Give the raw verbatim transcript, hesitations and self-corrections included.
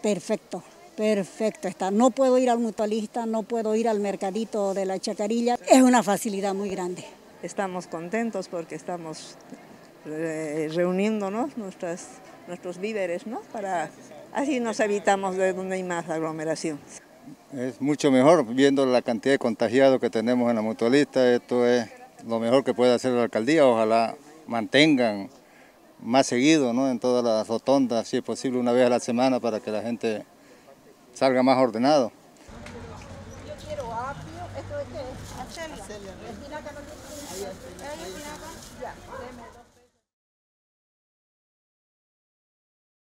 perfecto, perfecto está. No puedo ir al mutualista, no puedo ir al mercadito de la Chacarilla, es una facilidad muy grande. Estamos contentos porque estamos eh, reuniéndonos nuestras, nuestros víveres, ¿no? Para, así nos evitamos de donde hay más aglomeración. Es mucho mejor, viendo la cantidad de contagiados que tenemos en la mutualista, esto es lo mejor que puede hacer la alcaldía. Ojalá mantengan más seguido, ¿no?, en todas las rotondas, si es posible una vez a la semana, para que la gente salga más ordenado. Yo quiero apio, ¿esto de qué es? Arcelia. Espinaca, ¿no? Ahí, espinaca. Ya, déme dos.